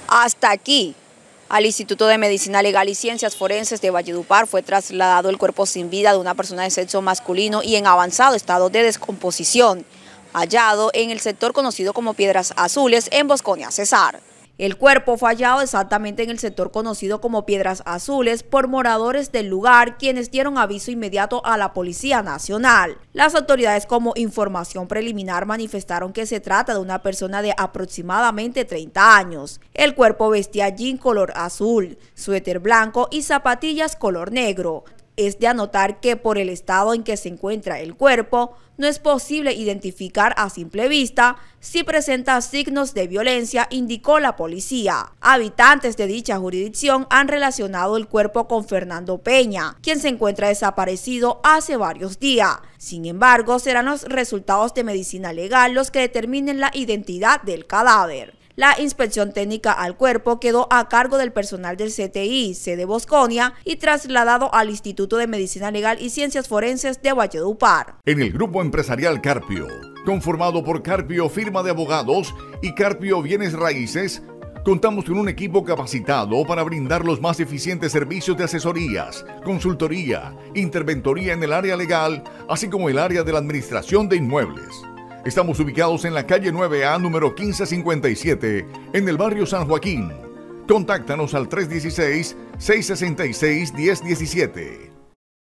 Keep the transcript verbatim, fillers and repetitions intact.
Hasta aquí, al Instituto de Medicina Legal y Ciencias Forenses de Valledupar fue trasladado el cuerpo sin vida de una persona de sexo masculino y en avanzado estado de descomposición, hallado en el sector conocido como Piedras Azules en Bosconia, Cesar. El cuerpo fue hallado exactamente en el sector conocido como Piedras Azules por moradores del lugar, quienes dieron aviso inmediato a la Policía Nacional. Las autoridades, como información preliminar, manifestaron que se trata de una persona de aproximadamente treinta años. El cuerpo vestía jean color azul, suéter blanco y zapatillas color negro. Es de anotar que por el estado en que se encuentra el cuerpo, no es posible identificar a simple vista si presenta signos de violencia, indicó la policía. Habitantes de dicha jurisdicción han relacionado el cuerpo con Fernando Peña, quien se encuentra desaparecido hace varios días. Sin embargo, serán los resultados de medicina legal los que determinen la identidad del cadáver. La inspección técnica al cuerpo quedó a cargo del personal del C T I, sede Bosconia, y trasladado al Instituto de Medicina Legal y Ciencias Forenses de Valledupar. En el grupo empresarial Carpio, conformado por Carpio Firma de Abogados y Carpio Bienes Raíces, contamos con un equipo capacitado para brindar los más eficientes servicios de asesorías, consultoría, interventoría en el área legal, así como el área de la administración de inmuebles. Estamos ubicados en la calle nueve A, número quince cincuenta y siete, en el barrio San Joaquín. Contáctanos al tres uno seis, seis seis seis, uno cero uno siete.